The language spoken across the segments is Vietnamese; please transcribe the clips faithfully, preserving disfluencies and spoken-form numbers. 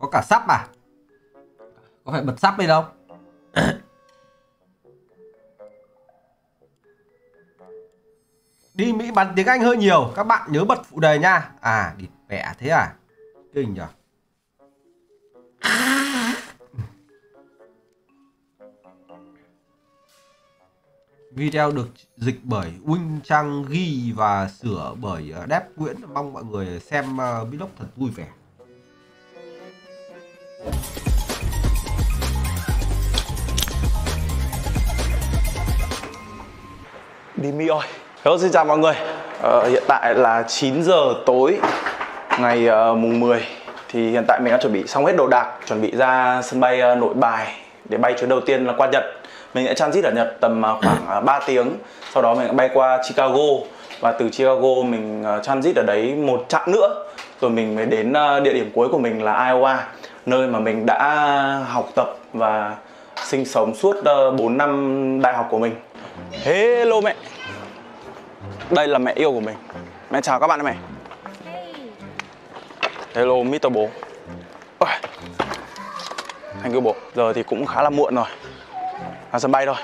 Có cả sắp à? Có phải bật sắp lên không? Đi Mỹ bắn tiếng Anh hơi nhiều. Các bạn nhớ bật phụ đề nha. À, địt mẹ thế à? Kinh nhỉ? Video được dịch bởi Wing Trang Ghi và sửa bởi Đép Nguyễn. Mong mọi người xem uh, vlog thật vui vẻ. Đi Mỹ ơi. Hello, xin chào mọi người. ờ, Hiện tại là chín giờ tối ngày uh, mùng mười. Thì hiện tại mình đã chuẩn bị xong hết đồ đạc, chuẩn bị ra sân bay uh, Nội Bài để bay chuyến đầu tiên là qua Nhật. Mình sẽ transit ở Nhật tầm uh, khoảng uh, ba tiếng. Sau đó mình bay qua Chicago. Và từ Chicago mình uh, transit ở đấy một chặng nữa. Rồi mình mới đến uh, địa điểm cuối của mình là Iowa, nơi mà mình đã học tập và sinh sống suốt uh, bốn năm đại học của mình. Hello mẹ. Đây là mẹ yêu của mình. Mẹ chào các bạn mẹ. Hello mít tơ bố. Ôi, anh yêu bố. Giờ thì cũng khá là muộn rồi. Ra sân bay thôi.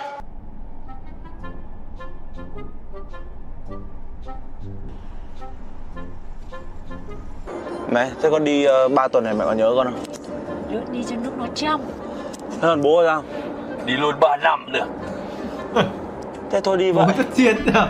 Mẹ, thế con đi uh, ba tuần này mẹ có nhớ con không? Đi cho nước nó trong. Thế còn bố là sao? Đi luôn ba năm được. Thế thôi đi vậy. Bố tất nhiên được.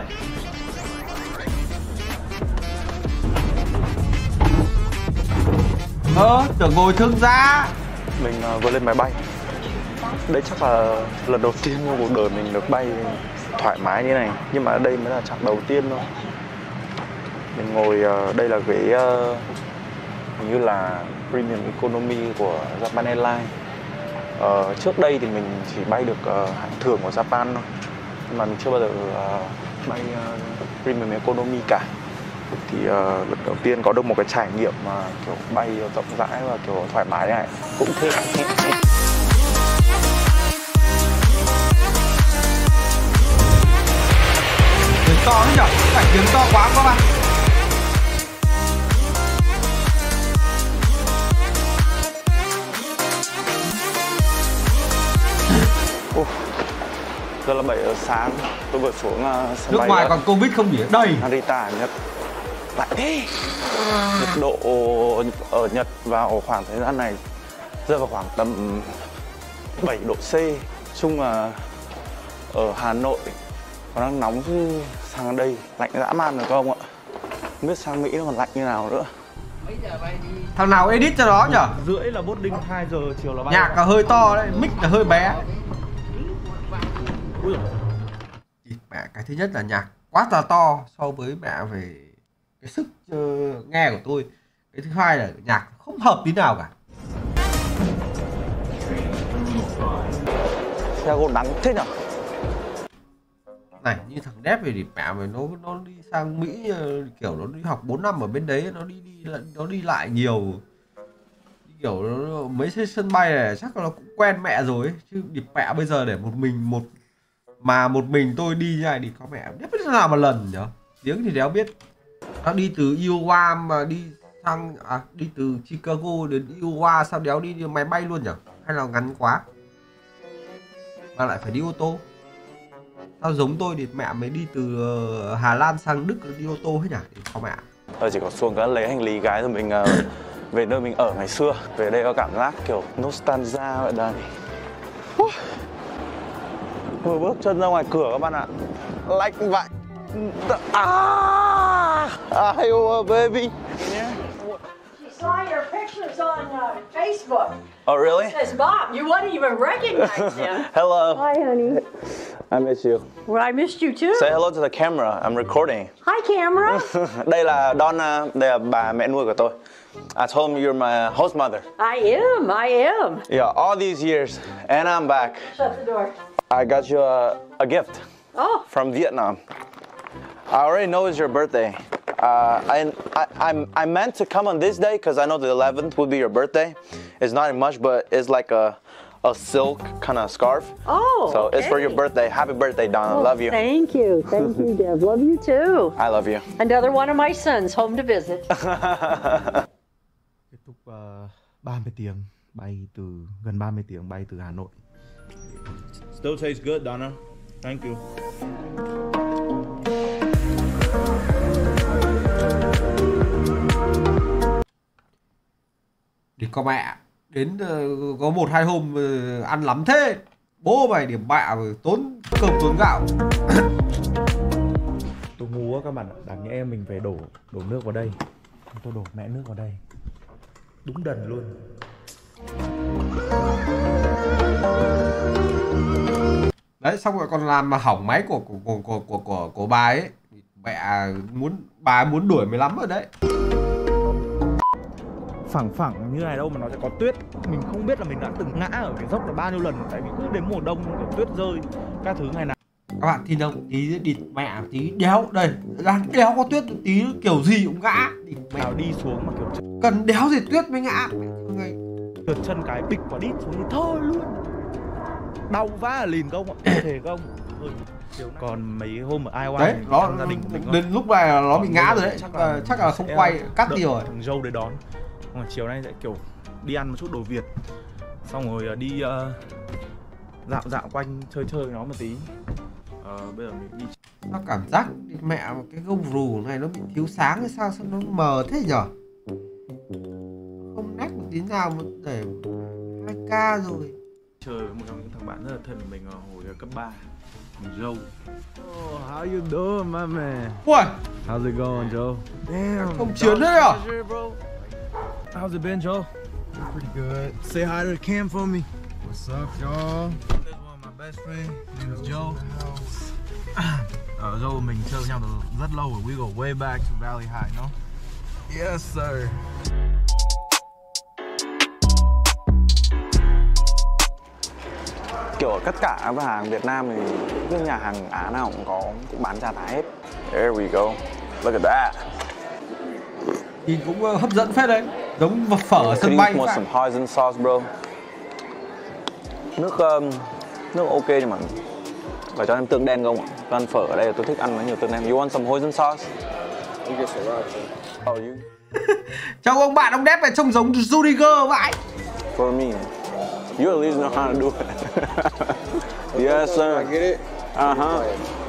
Ơ, tưởng ngồi thương gia. Mình uh, vừa lên máy bay. Đây chắc là lần đầu tiên trong cuộc đời mình được bay thoải mái như này. Nhưng mà đây mới là chặng đầu tiên thôi. Mình ngồi, uh, đây là ghế uh, hình như là Premium Economy của Japan Airlines. uh, Trước đây thì mình chỉ bay được uh, hạng thường của Japan thôi. Nhưng mà mình chưa bao giờ uh, bay uh, Premium Economy cả. Thì uh, lần đầu tiên có được một cái trải nghiệm mà kiểu bay rộng rãi và kiểu thoải mái này cũng thế. Tiếng to đấy nhở? Phải tiếng to quá các bạn. uh, Giờ là bảy giờ sáng. Tôi vừa xuống uh, sân Nước bay ngoài còn Covid không nhỉ? Đầy. Narita, Nhật. Lại thế. Nhiệt độ ở Nhật vào khoảng thời gian này rơi vào khoảng tầm bảy độ C. Chung là ở Hà Nội còn đang nóng chứ sang đây lạnh dã man rồi không ạ? Không biết sang Mỹ nó còn lạnh như nào nữa. Thằng nào edit cho đó nhở? Rưỡi là boarding, hai giờ chiều là bay. Nhạc là hơi to đấy, mic là hơi bé. Ui, mẹ, cái thứ nhất là nhạc quá là to so với mẹ về cái sức uh, nghe của tôi. Cái thứ hai là nhạc không hợp tí nào cả. Xe gỗ nắng thế nhở? Này, như thằng Đép về thì mẹ mày nó nó đi sang Mỹ uh, kiểu nó đi học bốn năm ở bên đấy, nó đi đi nó đi lại nhiều. Kiểu nó, mấy cái sân bay này chắc là nó cũng quen mẹ rồi ấy. Chứ điệp mẹ bây giờ để một mình một mà một mình tôi đi như này thì có mẹ biết thế nào mà lần nhở? Tiếng thì đéo biết. Nó đi từ Iowa mà đi sang à, đi từ Chicago đến Iowa sao đéo đi máy bay luôn nhở? Hay là ngắn quá? Mà lại phải đi ô tô. Sao giống tôi thì mẹ mới đi từ Hà Lan sang Đức đi ô tô hết nhỉ? Thì có mẹ. Tôi chỉ có xuống cái lấy hành lý cái rồi mình uh, về nơi mình ở ngày xưa. Về đây có cảm giác kiểu nostalgia vậy đây. Vừa bước chân ra ngoài cửa các bạn ạ, lạnh vậy. Ah, I will baby. She saw your pictures on uh, Facebook. Oh really? It says Bob. You wouldn't even recognize him. Hello. Hi, honey. I miss you. Well, I missed you too. Say hello to the camera. I'm recording. Hi, camera. Đây là Donna, đây là bà mẹ nuôi của tôi. I told him you're my host mother. I am. I am. Yeah, all these years, and I'm back. Shut the door. I got you a, a gift. Oh. From Vietnam. I already know it's your birthday. Uh, I, I, I'm, I meant to come on this day because I know the eleventh would be your birthday. It's not much, but it's like a, a silk kind of scarf. Oh, So it's for okay. your birthday. Happy birthday, Donna. Oh, Love you. Thank you. Thank you, Deb. Love you too. I love you. Another one of my sons home to visit. Kết thúc uh, ba mươi tiếng bay từ gần ba mươi tiếng bay từ Hà Nội. Still tastes good, Donna. Thank you. Thì có mẹ đến uh, có một hai hôm uh, ăn lắm thế. Bố mày điểm bạ rồi tốn cơm tốn gạo. Tôi ngu quá các bạn ạ. Đáng nhẽ mình phải đổ đổ nước vào đây. Tôi đổ mẹ nước vào đây. Đúng đần luôn. Đấy, xong rồi còn làm mà hỏng máy của của của của của, của, của bà ấy. Mẹ muốn bà ấy muốn đuổi mày lắm rồi đấy. Phẳng phẳng như này đâu mà nó sẽ có tuyết. Mình không biết là mình đã từng ngã ở cái dốc là bao nhiêu lần. Tại vì cứ đến mùa đông kiểu tuyết rơi các thứ ngày nào. Các bạn tin không? Tí địt mẹ tí đéo đây, đang đéo có tuyết tí kiểu gì cũng ngã. Địt mẹ Nào đi xuống mà kiểu cần đéo gì tuyết mới ngã. Ngày trượt chân cái bịch quả đít xuống thì thôi luôn. Đau vá là lìn không ạ? Thề không? Còn mấy hôm ở Iowa đấy, nó gia đình mình đến lúc này là nó bị ngã rồi đấy. Chắc Chắc là, chắc là không quay, cắt đi rồi. Thằng dâu để đón. Còn chiều nay sẽ kiểu đi ăn một chút đồ Việt. Xong rồi đi uh, dạo dạo quanh chơi chơi với nó một tí. Ờ, bây giờ mình đi. Nó cảm giác mẹ cái gông rù này nó bị thiếu sáng hay sao, sao nó mờ thế nhở? Không nét một tí nào mà để hai k rồi. Chơi với một trong những thằng bạn rất là thân của mình ở hồi cấp ba. Mình Joe. Oh, how you doing, my man? Ui, How's it going, Joe? Damn. không chiến đấy à? How's it been, Joe? Pretty good. Say hi to the cam for me. What's up, y'all? This one of my best friend. His name is Joe. Ở Joe mình chơi với nhau từ rất lâu rồi. We go way back to Valley High, no? Yes, sir. Kiểu ở tất cả các hàng Việt Nam thì cái nhà hàng Á nào cũng có cũng bán chả tái hết. There we go. Look at that. Nhìn cũng hấp dẫn phết đấy, giống phở ở sân bay. Một some hoisin sauce, bro. Nước um, nước ok nhưng mà phải cho em tương đen không ạ? Tôi ăn phở ở đây tôi thích ăn với nhiều tương đen. You want some hoisin sauce? You get some rice. Oh, you? Trong ông bạn ông đép này trông giống Rudiger vậy. For me, you at least know how to do it. Yes, sir. I get it. Uh huh.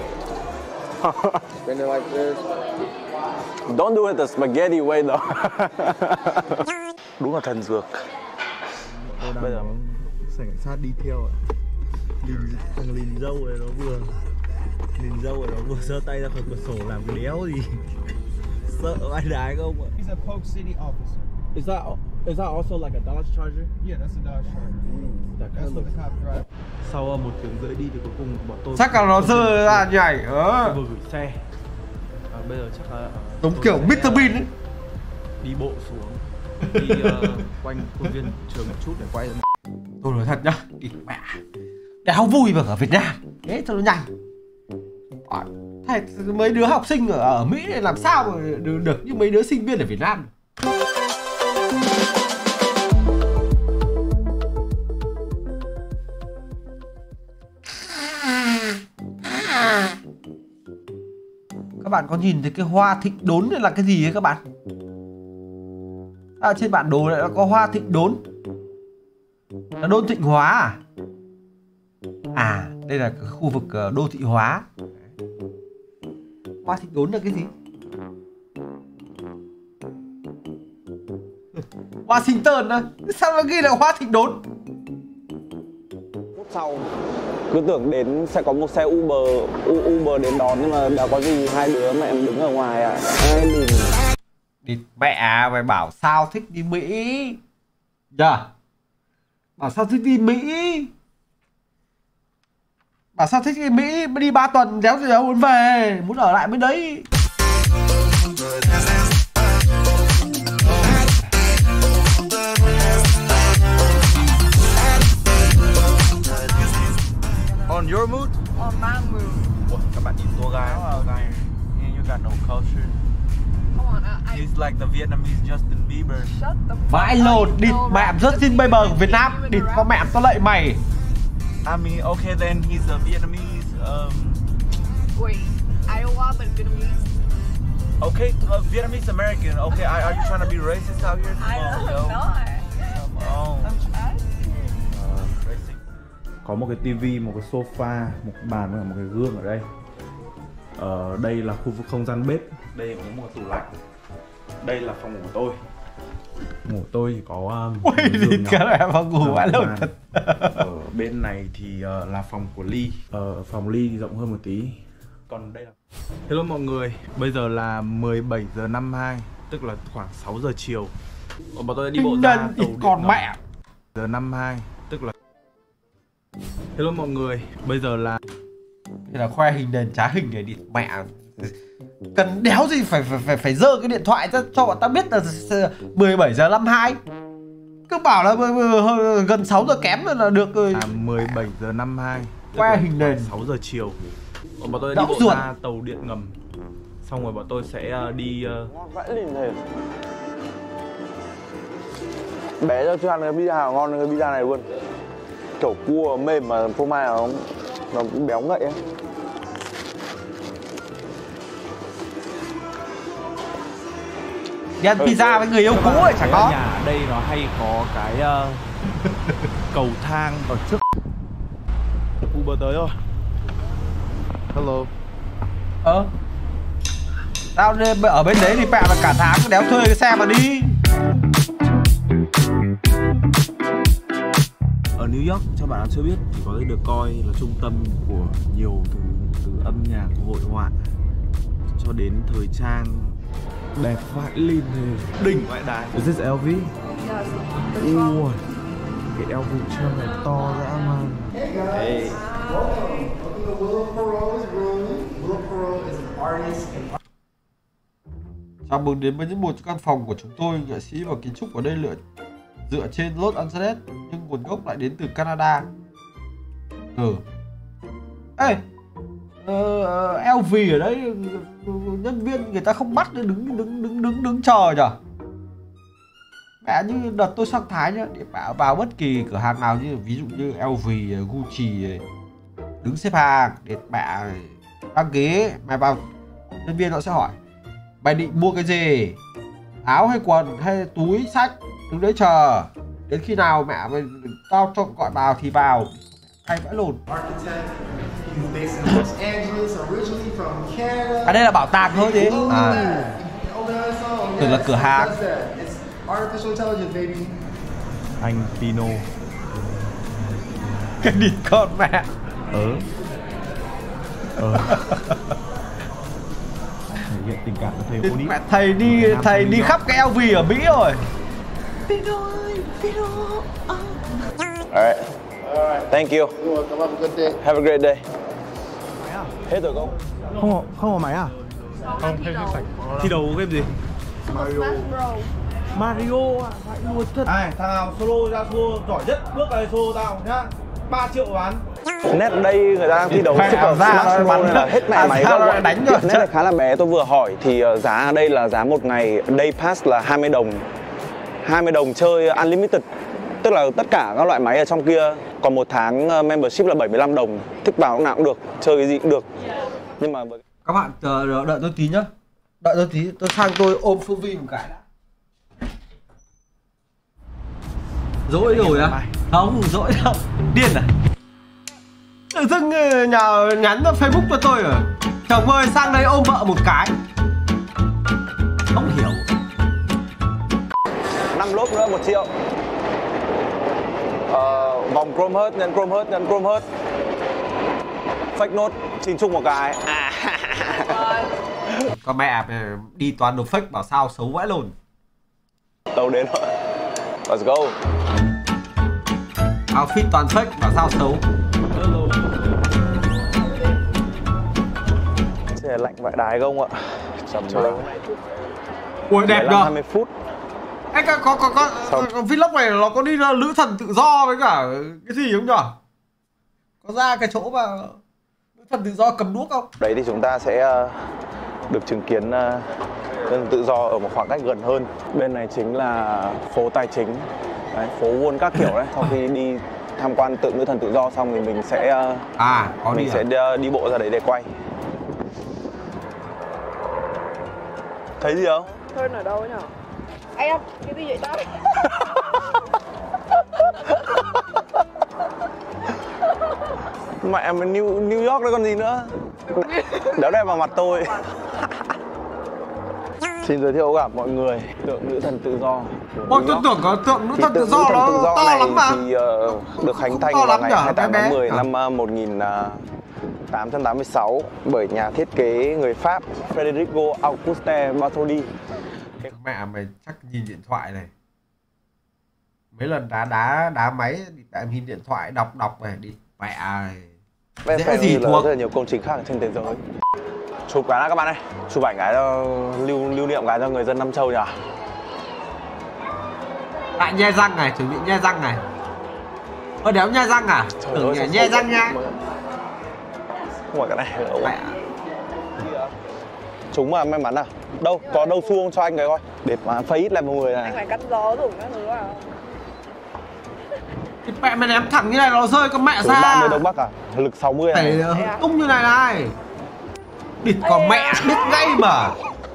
Spin it like this. Don't do it the spaghetti way though. Đúng là thần dược. Bây giờ cảnh sát đi theo ạ. Lìn, thằng lìn dâu này nó vừa lìn dâu này nó vừa giơ tay ra khỏi cửa sổ làm cái đéo gì. Sợ ai đái không ạ? He's a Polk City officer. Is that is that also like a Dodge Charger? Yeah, that's a Dodge Charger. That That's what the cop drive. Sau một tiếng rưỡi đi thì cuối cùng bọn tôi Chắc là nó rơi ra nhảy. Ờ. vừa gửi xe. À, bây giờ chắc là Giống kiểu mít tơ Bean ấy. đi bộ xuống đi uh, quanh khuôn viên trường một chút để quay ra. Tôi nói thật nhá, đi mẹ đéo vui mà ở Việt Nam thế cho nó nhanh. Thế mấy đứa học sinh ở, ở Mỹ này làm sao mà được, được như mấy đứa sinh viên ở Việt Nam. Các bạn có nhìn thấy cái hoa thịnh đốn này là cái gì ấy các bạn? À, trên bản đồ này nó có hoa thịnh đốn. Là đô thị hóa à? À, đây là khu vực đô thị hóa. Hoa thịnh đốn là cái gì? Washington á? Sao nó ghi là hoa thịnh đốn? Phút sau cứ tưởng đến sẽ có một xe Uber Uber đến đón nhưng mà đã có gì hai đứa mà em đứng ở ngoài à. Ai nhìn Địt mẹ mày bảo sao thích đi Mỹ. Dạ. Bảo sao thích đi Mỹ. Bảo sao thích đi Mỹ. Mới đi ba tuần đéo gì đâu muốn về. Muốn ở lại bên đấy. On your mood? On my mood. Ủa, các bạn nhìn tour guide, tour guide. You got no culture. Come on, I, I He's like the Vietnamese Justin Bieber. shut the fuck Vãi up. lột. You Địt know mẹ rap rất xin Justin bây bờ Bieber của Việt Nam. even Địt rap con mẹ tao lạy mày. I mean, okay then he's a Vietnamese. Um, Wait, Iowa, but Vietnamese? okay, uh, Vietnamese American. Okay, are, are you trying to be racist out here? I Come on, know yo. I'm not. có một cái tivi, một cái sofa, một cái bàn và một cái gương ở đây. Ờ, đây là khu vực không gian bếp. Đây có một tủ lạnh. Đây là phòng ngủ của tôi. Ngủ tôi thì có um, Ui, giường cái này phòng ngủ vãi lồn thật. Ở bên này thì uh, là phòng của Ly. Ở phòng Ly thì rộng hơn một tí. Còn đây là... Hello mọi người, bây giờ là mười bảy giờ năm mươi hai, tức là khoảng sáu giờ chiều. Bọn tôi đã đi bộ ra tàu còn mẹ giờ năm mươi hai, tức là... Hello mọi người, bây giờ là... Đây là khoe hình nền trá hình này đi mẹ. Cần đéo gì phải phải phải phải giơ cái điện thoại ra cho bọn ta biết là mười bảy giờ năm mươi hai. Cứ bảo là gần sáu giờ kém là được rồi. À, mười bảy giờ năm mươi hai, khoe hình nền sáu giờ chiều. Bọn tôi đã đi bộ ruột. ra tàu điện ngầm. Xong rồi bọn tôi sẽ uh, đi... Uh... Vãi lìn thế. Bé cho chưa ăn cái pizza nào ngon hơn cái pizza này luôn. Kiểu cua mềm mà phô mai nó, nó cũng béo ngậy ấy. Đi ăn pizza với người yêu cũ ấy chẳng có. Nhà ở đây nó hay có cái uh, cầu thang ở trước. Uber tới rồi. Hello. Ờ tao ở bên đấy thì mẹ là cả tháng đéo thuê cái xe mà đi. Ở New York, cho bạn nào chưa biết, thì có thể được coi là trung tâm của nhiều thứ, từ âm nhạc, hội họa cho đến thời trang đẹp vãi lìn thì đỉnh vãi đái. Is this L V? Ui, cái L V chân này to dã man. Hey. Chào mừng đến với những một căn phòng của chúng tôi. Nghệ sĩ và kiến trúc ở đây lựa dựa trên Los Angeles nhưng nguồn gốc lại đến từ Canada. Ừ. Ê, uh, L V ở đấy nhân viên người ta không bắt đứng đứng đứng đứng đứng, đứng chờ nhở? Mẹ như đợt tôi sang Thái nhá, để bảo vào bất kỳ cửa hàng nào như ví dụ như L V, Gucci đứng xếp hàng để mẹ đăng ký, mày vào nhân viên họ sẽ hỏi mày định mua cái gì, áo hay quần hay túi sách, đứng đấy chờ đến khi nào mẹ mày tao cho gọi vào thì vào. Hay vãi lồn. À đây là bảo tàng thôi chứ. À tưởng là cửa hàng. Anh Pino. Cái địt con mẹ. Ờ Ờ thể hiện tình cảm của thầy Oni. Mẹ thầy đi thầy đi khắp cái L V ở Mỹ rồi. Pino ơi, Pino. Alright. Thank you. Have a good day. Have a great day. Hết rồi không? Không không có máy à? Không, hết sạch. Thi đấu game gì? Mario. Mario à? Phải luôn thật. Ai, thằng nào solo ra solo giỏi nhất bước vào solo tao nhá. ba triệu bán. Net đây người ta đang thi đấu Super Smash Bros nên là hết mẹ máy gốc đánh rồi. Net này khá là bé, tôi vừa hỏi thì giá ở đây là giá một ngày Day Pass là hai mươi đồng. hai mươi đồng chơi Unlimited. Tức là tất cả các loại máy ở trong kia. Còn một tháng membership là bảy mươi lăm đồng. Thích vào lúc nào cũng được, chơi cái gì cũng được. Nhưng mà các bạn uh, đợi tôi tí nhá. Đợi tôi tí, tôi sang tôi ôm Phương Vi một cái đã. Dỗi rồi à? Không, dỗi đâu. Điên à? Tự dưng nhà nhắn vào Facebook cho tôi à? Chồng ơi sang đây ôm vợ một cái. Không hiểu. năm lốp nữa một triệu. Ờ, vòng Chrome Heart nhân Chrome Heart nhân Chrome Heart. Fake nốt xin chung một cái. À. Con mẹ đi toàn đồ fake bảo sao xấu vãi lồn. Tàu đến rồi. Let's go. Outfit toàn fake bảo sao xấu. Thế là lạnh vãi đái không ạ? Chầm trời. Ui đẹp nhờ. hai mươi phút. Anh có có có, có, có vlog này nó có đi lữ thần tự do với cả cái gì không nhở? Có ra cái chỗ mà lữ thần tự do cầm đuốc không? Đấy thì chúng ta sẽ được chứng kiến uh, tự do ở một khoảng cách gần hơn. Bên này chính là phố tài chính. Đấy, phố Wall các kiểu đấy. Sau khi đi tham quan tượng nữ thần tự do xong thì mình sẽ uh, à có mình đi sẽ à? đi, đi bộ ra đấy để quay. Thấy gì không? Hơn ở đâu nhỉ? Em, cái gì vậy ta? Mẹ mà New, New York đấy còn gì nữa. Đéo đẹp vào mặt tôi. Xin giới thiệu gặp mọi người tượng nữ thần tự do. Ôi tôi tưởng có tượng nữ thần tự do nó to này lắm mà. Thì uh, được khánh thành vào ngày hai mươi tám tháng mười năm uh, một nghìn tám trăm tám mươi sáu bởi nhà thiết kế người Pháp Federico Auguste Bartholdi. Mẹ mày chắc nhìn điện thoại này. Mấy lần đá đá đá máy thì em nhìn điện thoại đọc đọc này đi mẹ này. Dễ gì thuộc. Rất là nhiều công trình khác trên thế giới. Chụp cái đã các bạn ơi. Chụp ảnh cái cho lưu lưu niệm cái cho người dân Nam Châu nhỉ. Lại nhe răng này, chuẩn bị nhe răng này. Ơ đéo nhe răng à? Tưởng nhẹ nhe răng nha. Không phải cái này đâu. Chúng mà may mắn à? Đâu, có đâu xu không cho anh cái coi. Để mà phây ít lại một người này. Anh phải cắt gió dùng các thứ à? Thì mẹ mày ném thẳng như này nó rơi con mẹ ra. ba mươi Đông Bắc à? Lực sáu mươi này. Tung như này này. Địt còn mẹ biết ngay mà.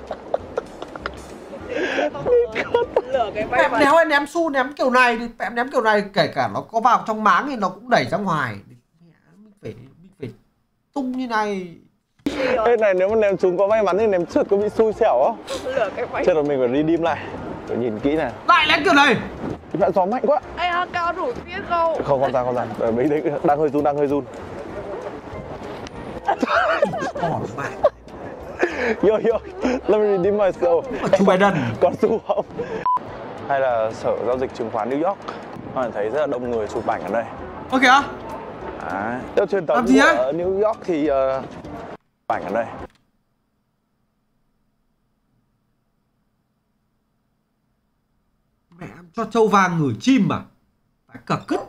Lửa cái bay Mẹ nếu ném xu ném kiểu này thì mẹ ném kiểu này kể cả nó có vào trong máng thì nó cũng đẩy ra ngoài. Mình phải mình phải tung như này. Cái này nếu mà ném chúng có may mắn thì ném trượt có bị xui xẻo không? Lửa cái bay. Chết rồi mình phải đi dim lại. Tôi nhìn kỹ này. Lại ném kiểu này. Mẹ gió mạnh quá. Anh cao đủ biết không? Không không ra không ra. Ở mấy đấy đang hơi run đang hơi run. Ổn mẹ. Yo yo, let me redeem myself. Chú Biden có xu không? Hay là sở giao dịch chứng khoán New York? Các bạn thấy rất là đông người chụp ảnh ở đây. Ok á? À, theo truyền thống của ở New York thì uh, ảnh ở đây. Mẹ cho trâu vàng ngửi chim mà. Phải cả cứt.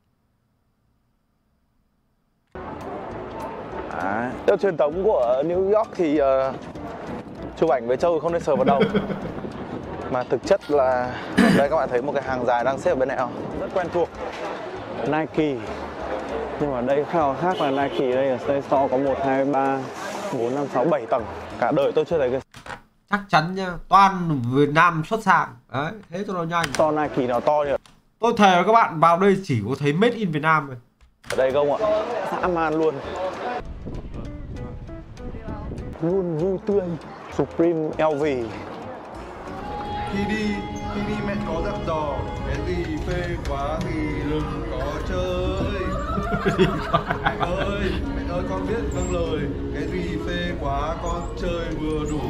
À, theo truyền thống của New York thì uh, chụp ảnh với trâu không nên sờ vào đầu. Mà thực chất là đây các bạn thấy một cái hàng dài đang xếp ở bên này không? Rất quen thuộc. Nike. Nhưng mà đây khác là Nike đây ở Stay Store có một, hai, ba, bốn, năm, sáu, bảy tầng. Cả đời tôi chưa thấy cái chắc chắn nha, toàn Việt Nam xuất sang. Đấy, thế cho nó nhanh. To Nike nào to nhỉ? Tôi thề với các bạn vào đây chỉ có thấy made in Việt Nam thôi. Ở đây không ạ? Dã man luôn. Luôn vui tươi. Supreme lờ vê. Khi đi, khi đi mẹ có dặn dò, cái gì phê quá thì đừng có chơi. Mẹ ơi, mẹ ơi con biết vâng lời, cái gì phê quá con chơi vừa đủ.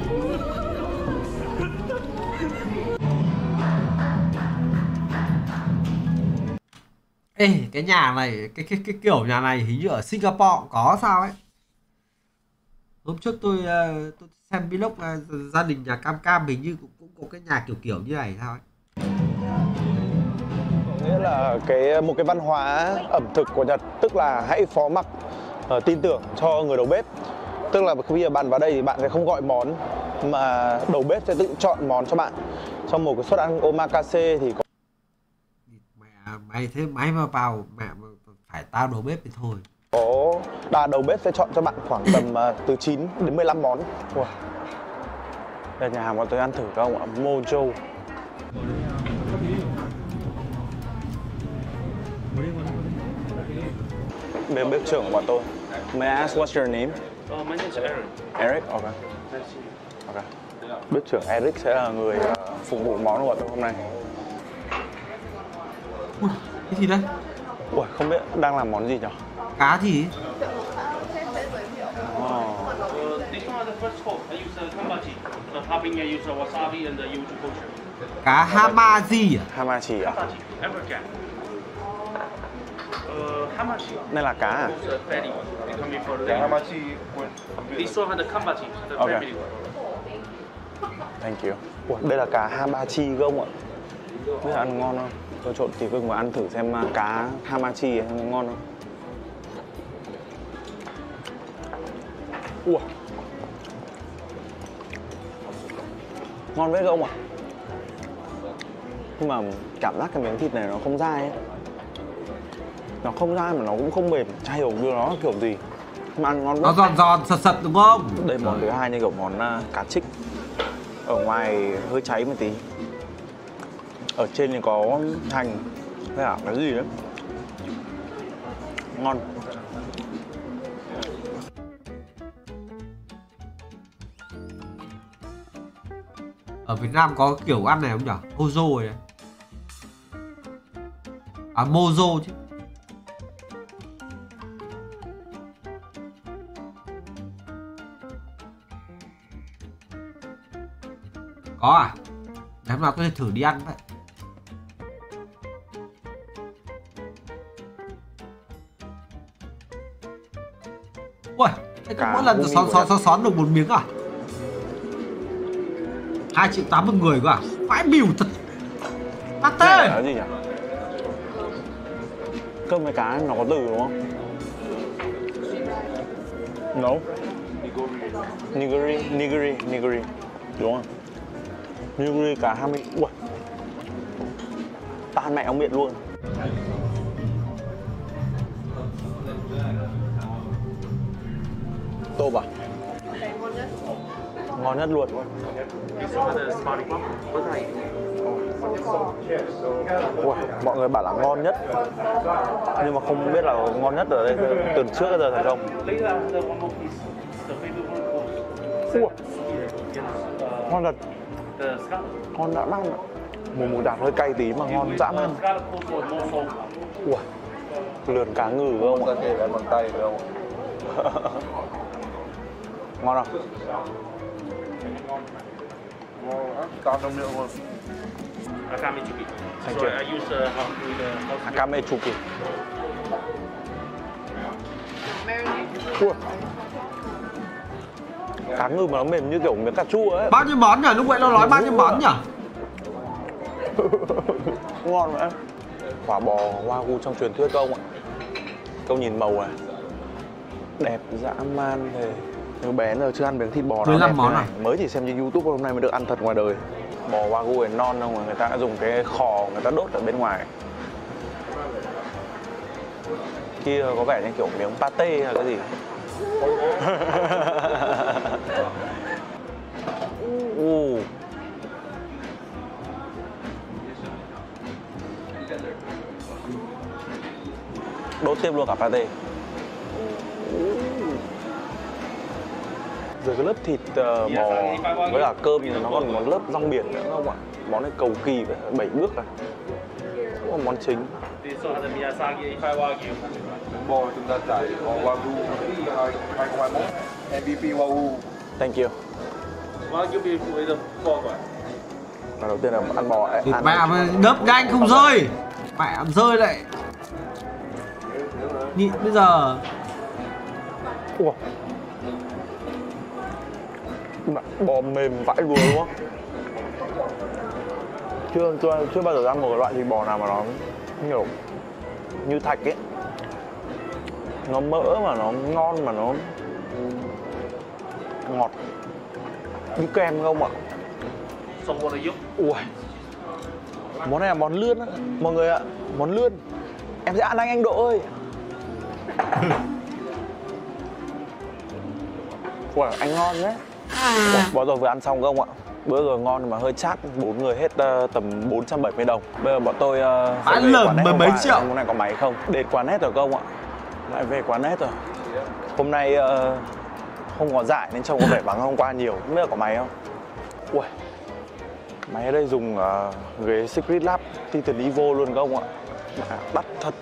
Ê, cái nhà này, cái cái cái kiểu nhà này hình như ở Singapore cũng có sao ấy. Hôm trước tôi uh, tôi xem vlog uh, gia đình nhà Cam Cam hình như cũng, cũng có cái nhà kiểu kiểu như này sao ấy. Có nghĩa là cái một cái văn hóa ẩm thực của Nhật, tức là hãy phó mặc uh, tin tưởng cho người đầu bếp. Tức là khi bạn vào đây thì bạn sẽ không gọi món mà đầu bếp sẽ tự chọn món cho bạn. Trong một cái suất ăn omakase thì có Mẹ mày thế mày mà vào mẹ mà phải tao đầu bếp thì thôi. Có đà đầu bếp sẽ chọn cho bạn khoảng tầm uh, từ chín đến mười lăm món. Wow. Đây nhà hàng bọn tôi ăn thử không ạ? Mojo. Bên bếp trưởng của bọn tôi. May I ask what's your name? Oh, my name is Eric. Eric, okay. Okay. Bếp trưởng Eric sẽ là người uh, phục vụ món của bọn tôi hôm nay. Ui, cái gì đây? Ui, không biết đang làm món gì nhỉ? Cá gì? Oh. This one is the first course. I use the kambachi. The topping I use the wasabi and the yuzu kosher. Cá hamaji à? Hamachi à? Kambachi, everjack. Uh, hamachi. Đây là cá à? It's a fatty one. They come in for the How leg. much you This one has the kambachi, the Okay. family one. Thank you. Ủa, đây là cá hamachi không ạ? Biết là ăn ngon không? Tôi trộn thịt vừng và ăn thử xem cá hamachi ăn ngon không? Ủa. Ngon đấy không ạ? Nhưng mà cảm giác cái miếng thịt này nó không dai ấy. Nó không dai mà nó cũng không mềm. Chả hiểu như nó kiểu gì. Mà ăn ngon Nó giòn giòn sật sật đúng không? Đây món thứ hai như kiểu món uh, cá trích. Ở ngoài hơi cháy một tí. Ở trên thì có hành hay là cái gì đấy. Ngon. Ở Việt Nam có kiểu ăn này không nhỉ? Mozo này. À Mozo chứ. Có à? Để hôm nào tôi thử đi ăn vậy. Ui, thế cứ mỗi lần xón xón xón xón được một miếng à? hai triệu tám một người cơ à? Vãi bỉu thật. Tát tê. Là gì nhỉ? Cơm với cá nó có từ đúng không? No. Nigiri, nigiri, nigiri. Đúng không? Nigiri cá hai mươi. Ui. Tan mẹ ông miệng luôn. Tôm à? Ngon nhất luôn. Ui, mọi người bảo là ngon nhất, nhưng mà không biết là ngon nhất ở đây từ trước đến giờ phải không? Ui, ngon thật, ngon dã man. Mùi mùi đạt hơi cay tí mà ngon dã man. Ui, lườn cá ngừ không ạ? Kể bằng tay phải không? Ngon không? Ngon lắm, tám trăm lượng luôn. Akame chuki. Thank So you. I use uh, how to the how Akame chuki. Ui. Cá ngừ mà nó mềm như kiểu miếng cà chua ấy. Bao nhiêu món nhỉ? Lúc vậy nó nói bao nhiêu món nhỉ? Ngon vậy. Quả bò Wagyu trong truyền thuyết không ạ? Câu nhìn màu này đẹp dã man thế. Nếu bé giờ chưa ăn miếng thịt bò nào đẹp món thế này. à? Mới chỉ xem trên YouTube hôm nay mới được ăn thật ngoài đời. Bò Wagyu này non không, người ta đã dùng cái khò người ta đốt ở bên ngoài. Kia có vẻ như kiểu miếng pate hay cái gì. uh. Đốt tiếp luôn cả pate. Rồi cái lớp thịt uh, bò với cả cơm thì nó còn một lớp rong biển nữa không ạ? Món này cầu kỳ vậy, bảy bước à. Cũng là món chính. This one the Miyazaki A five Wagyu. Bò chúng ta trải bò Wagyu hai không hai mốt em vê pê Wagyu. Thank you. Wagyu beef với the pork à? Và đầu tiên là ăn bò. Thịt ăn mẹ mà đớp nhanh không rơi. Mẹ rơi lại. Nhịn bây giờ. Ủa. Bò mềm vãi vừa đúng không? Chưa, chưa, chưa bao giờ ăn một cái loại thịt bò nào mà nó kiểu như thạch ấy. Nó mỡ mà nó ngon mà nó ngọt như kem không ạ? Xong rồi này giúp. Ui. Món này là món lươn á. Mọi người ạ, món lươn. Em sẽ ăn anh anh Độ ơi. Ui, anh ngon nhé. Bao giờ vừa ăn xong không ạ? Bữa rồi ngon mà hơi chát, bốn người hết uh, tầm bốn trăm bảy mươi đồng. Bây giờ bọn tôi uh, ăn lởm mười mấy triệu. Món này có máy không? Đến quán nét rồi không ạ? Lại về quán nét rồi. Hôm nay uh, không có giải nên trông có vẻ vắng hôm qua nhiều. Không biết là có máy không? Ui. Máy ở đây dùng uh, ghế Secret Lab Titan Evo luôn không ạ? À, đắt thật.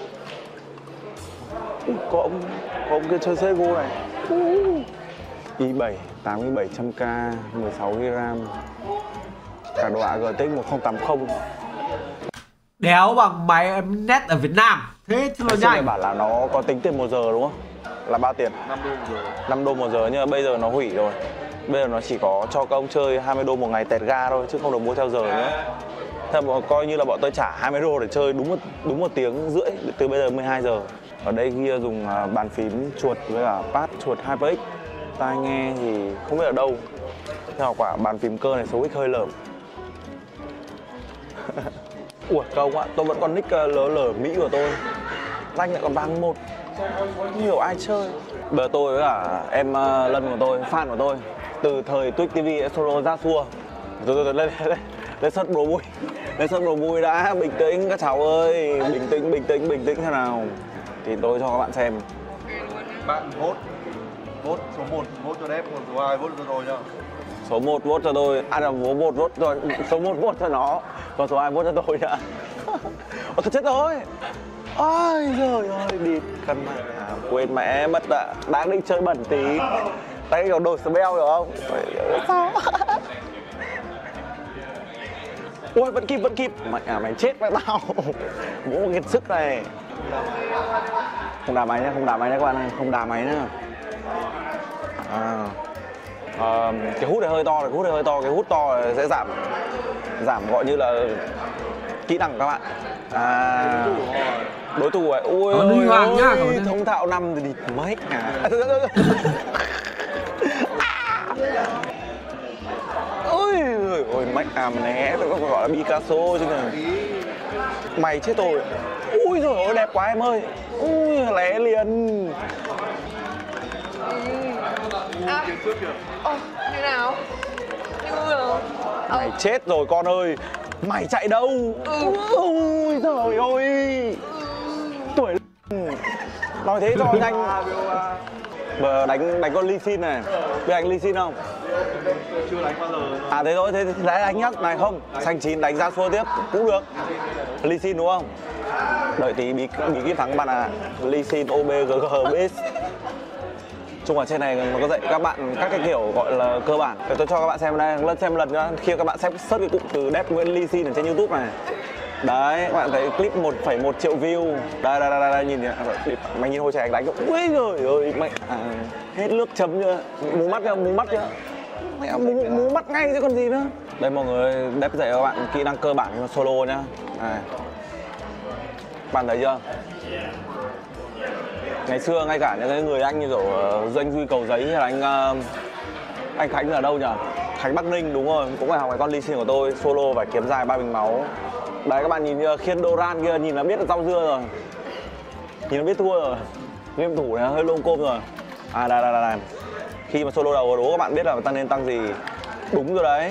Ui, có ông, có ông kia chơi xê giê ô này. Uh. i bảy tám nghìn bảy trăm K mười sáu gi ga bai. Cả đồ ạ giê tê ích một không tám không. Đéo bằng máy net ở Việt Nam. Thế thì nó nhanh. Bảo là nó có tính tiền một giờ đúng không? Là bao tiền? năm đô một giờ. năm đô một giờ nhưng mà bây giờ nó hủy rồi. Bây giờ nó chỉ có cho các ông chơi hai mươi đô một ngày tẹt ga thôi chứ không được mua theo giờ nữa. Thế mà coi như là bọn tôi trả hai mươi đô để chơi đúng một đúng một tiếng rưỡi từ bây giờ mười hai giờ. Ở đây kia dùng bàn phím chuột với cả pad chuột HyperX. Tai nghe thì không biết ở đâu. Theo quả bàn phím cơ này số x hơi lởm. Ủa không ạ, tôi vẫn còn nick lỡ lở Mỹ của tôi. Rank lại còn vàng một. Không hiểu ai chơi. Bây giờ tôi với cả em uh, Lân của tôi, fan của tôi, từ thời Twitch ti vi solo ra xua. Rồi rồi, rồi lên lên lên sất bro vui. Lên sất bro vui đã, bình tĩnh các cháu ơi, bình tĩnh bình tĩnh bình tĩnh thế nào. Thì tôi cho các bạn xem. Bạn vote vote số một, vote cho đẹp, còn số hai vote cho rồi nhá. Số một vote cho tôi. À là số một vote rồi, số một vote cho nó. Còn số hai vote cho tôi nữa. Ôi tôi chết rồi. Ôi trời ơi, đi căn mà à, quên mẹ mất ạ. Đang định chơi bẩn tí. Tay còn đổi spell được không? Sao? Ôi vẫn kịp, vẫn kịp. Mày à mày chết với tao. Bố một kiệt sức này. Không đá máy nhá, không đá máy nhá các bạn ơi, không đá máy nhá. À, à, cái hút này hơi to, cái hút này hơi to, cái hút to này sẽ giảm giảm gọi như là kỹ năng của các bạn. À, đối thủ ấy, ui Nó huy hoàng nhá, ôi, thông thạo năm thì địt mấy à. Ôi ôi mách à né, tôi có gọi là Picasso chứ này. Mày chết rồi. Ui rồi ôi đẹp quá em ơi. Ui lé liền. À, ồ, như nào? Như nào? Mày chết rồi con ơi. Mày chạy đâu? Ừ. Ôi trời ơi. Tuổi nói thế cho nhanh. Bờ đánh đánh con Lee Sin này. Biết anh Lee Sin không? Chưa đánh bao giờ. À thế thôi, thế đấy đánh nhá. Này không, xanh chín đánh ra xua tiếp cũng được. Lee Sin đúng không? Đợi tí bí bí kíp thắng bạn à. Lee Sin ô bê giê giê base. Chung ở trên này nó có dạy các bạn các cái kiểu gọi là cơ bản. Để tôi cho các bạn xem đây, lần xem lần nữa khi các bạn xem search cái cụm từ Death Nguyễn Lee Sin ở trên YouTube này. Đấy, các bạn thấy clip một phẩy một triệu view. Đây đây đây, đây nhìn nhỉ. Mày nhìn hồi trẻ anh đánh. Ui giời ơi, mày à, hết nước chấm chưa? Mù mắt chưa? Mù mắt chưa? Mẹ mù, mù mắt ngay chứ còn gì nữa. Đây mọi người, Death dạy các bạn kỹ năng cơ bản cho solo nhá. Này. Bạn thấy chưa? Ngày xưa ngay cả những cái người anh như kiểu uh, Doanh Duy Cầu Giấy hay là anh uh, anh Khánh ở đâu nhỉ? Khánh Bắc Ninh đúng rồi, cũng phải học cái con Lee Sin của tôi, solo phải kiếm dài ba bình máu. Đấy các bạn nhìn uh, khiên Doran kia nhìn là biết là rau dưa rồi. Nhìn là biết thua rồi. Game thủ này hơi lông côm rồi. À đây đây đây đây. Khi mà solo đầu đố các bạn biết là ta nên tăng gì. Đúng rồi đấy.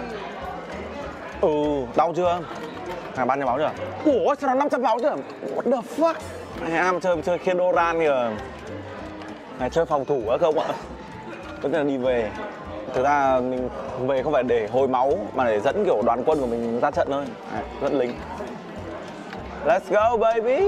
Ừ, đau chưa? À bao nhiêu máu chưa? Ủa sao nó năm trăm máu chưa? What the fuck? Em chơi chơi khiên Doran kìa. Này chơi phòng thủ á không ạ? Có thể là đi về. Thực ra mình về không phải để hồi máu mà để dẫn kiểu đoàn quân của mình ra trận thôi. À, dẫn lính. Let's go baby.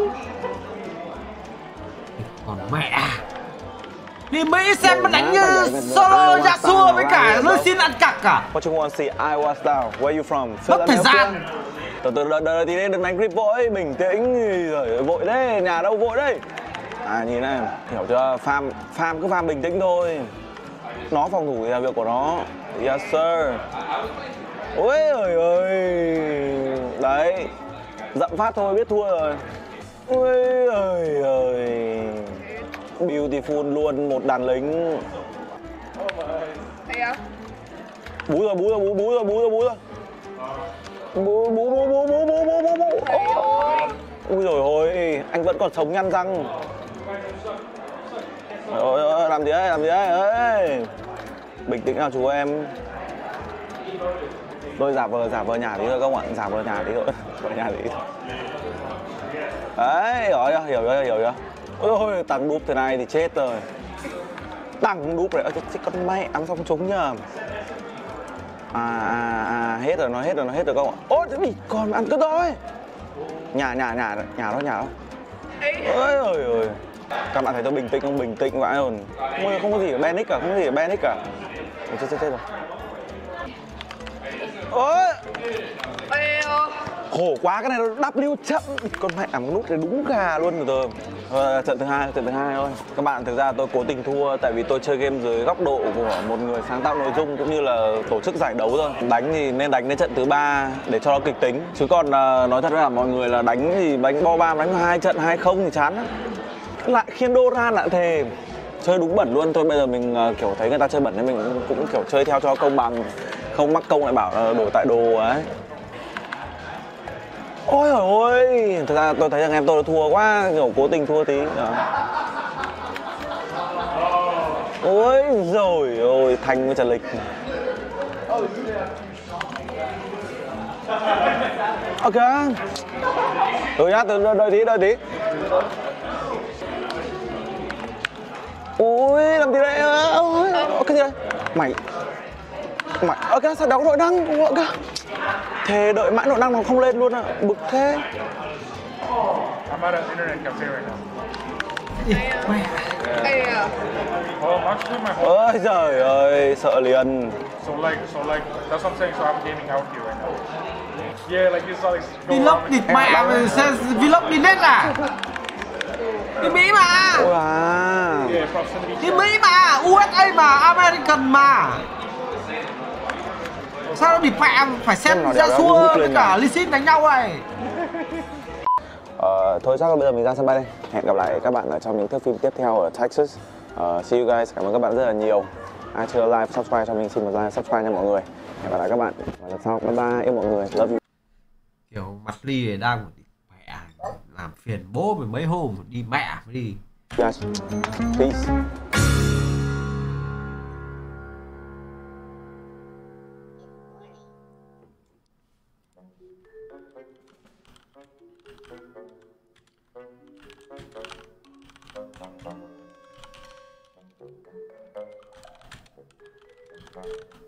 Còn mẹ. Đi Mỹ xem nó đánh như solo Yasuo với cả Lee Sin ăn cặc cả. What you want to see? I was down. Where you from? Mất thời gian. Từ từ đợi đợi tí đấy, đừng đánh grip vội, bình tĩnh rồi vội đấy, nhà đâu vội đấy. À nhìn này, hiểu chưa? Farm farm cứ farm bình tĩnh thôi. Nó phòng thủ thì là việc của nó. Yes sir. Ôi ơi ơi. Đấy. Dậm phát thôi biết thua rồi. Ôi ơi ơi. Beautiful luôn, một đàn lính. Thấy không? Bú rồi, bú rồi, bú, bú rồi, bú rồi, bú rồi. Bú, bú, bú, bú, bú, bú, bú, bú, bú. Ui dồi ôi, anh vẫn còn sống nhăn răng. Ôi ôi, làm gì đấy, làm gì đấy, ơi. Bình tĩnh nào chú em. Tôi giả vờ, giả vờ nhà tí thôi các bạn, giả vờ nhà tí thôi. Vờ nhà tí thôi. Đấy, hiểu chưa, hiểu chưa, hiểu chưa. Ôi ôi, tăng đúp thế này thì chết rồi. Tăng đúp này, ơ chết con mẹ, ăn xong trúng nhờ. À, à, à, hết rồi, nó hết rồi, nó hết rồi các bạn. Ôi, còn ăn cướp thôi. Nhà, nhà, nhà, nhà đó, nhà đó. Ôi ôi ôi. Các bạn thấy tôi bình tĩnh không? Bình tĩnh vãi hồn. Không, không có gì ở Benic cả, không có gì ở Benic cả. Ôi, chết, chết, chết rồi. Ôi. Khổ quá, cái này nó W chậm. Con mẹ một nút này đúng gà luôn rồi. Ờ, trận thứ hai, trận thứ hai thôi. Các bạn thực ra tôi cố tình thua tại vì tôi chơi game dưới góc độ của một người sáng tạo nội dung cũng như là tổ chức giải đấu thôi. Đánh thì nên đánh đến trận thứ ba để cho nó kịch tính. Chứ còn uh, nói thật là mọi người là đánh thì đánh bo ba đánh hai trận hai không thì chán lắm. Lại khiên Doran lại thề. Chơi đúng bẩn luôn thôi. Bây giờ mình uh, kiểu thấy người ta chơi bẩn nên mình cũng, cũng kiểu chơi theo cho công bằng. Không mắc công lại bảo là đổi tại đồ ấy. Ôi trời ơi, thực ra tôi thấy rằng em tôi thua quá, kiểu cố tình thua tí. Ôi rồi ôi, Thành với Trần Lịch. Ok. Ừ nhá, đợi, đợi tí, đợi tí. Ôi, làm gì đây? Ôi, cái gì đây? Mày. Mày, ơ cái sao đóng nội đăng gọi cơ. Thế đợi mãi nội đăng nó không lên luôn à, bực thế. I'm at an internet cafe right now. Ê à. Oh, I'm actually my home. Ôi trời ơi, sợ liền. So like, so like, that's what I'm saying. So I'm gaming out here right now. Yeah, like you saw like. go Vlog around địt and- mẹ mày xe vlog đi nét à? Đi Mỹ mà. Wow. Yeah, proximity. Đi Mỹ mà, u ét a mà, American mà. Sao nó địt mẹ phải xem Xem nó ra đéo xua đéo với lên cả nào. Lee Sin đánh nhau này. Ờ, thôi chắc là bây giờ mình ra sân bay đây. Hẹn gặp lại các bạn ở trong những thước phim tiếp theo ở Texas. Uh, see you guys. Cảm ơn các bạn rất là nhiều. Ai chưa like, subscribe cho mình xin một like, subscribe nha mọi người. Hẹn gặp lại các bạn vào lần sau. Bye bye, yêu mọi người. Love you. Kiểu mặt Ly này đang mẹ làm phiền bố mày mấy hôm đi mẹ mới đi. Yes. Peace. Thank you.